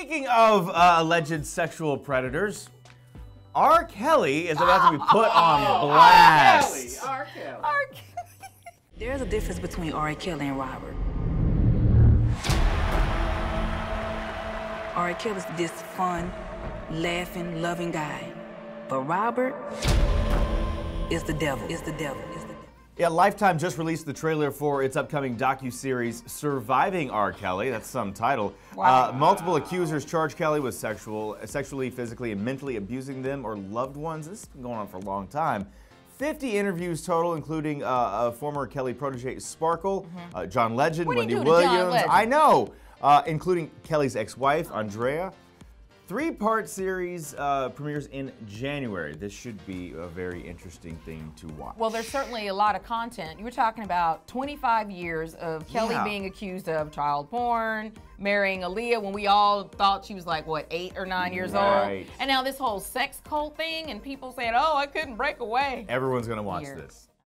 Speaking of alleged sexual predators, R. Kelly is about to be put on blast. R. Kelly. There's a difference between R. Kelly and Robert. R. Kelly's this fun, laughing, loving guy. But Robert is the devil, Yeah, Lifetime just released the trailer for its upcoming docuseries, Surviving R. Kelly. That's some title. Wow. Multiple accusers charge Kelly with sexually, physically, and mentally abusing them or loved ones. This has been going on for a long time. 50 interviews total, including a former Kelly protege, Sparkle, John Legend, What do you Wendy do to John Williams. Legend? I know, including Kelly's ex-wife, Andrea. 3-part series premieres in January. This should be a very interesting thing to watch. Well, there's certainly a lot of content. You were talking about 25 years of Kelly being accused of child porn, marrying Aaliyah when we all thought she was like, what, 8 or 9 years old? And now this whole sex cult thing and people saying, oh, I couldn't break away. Everyone's gonna watch Weird. this.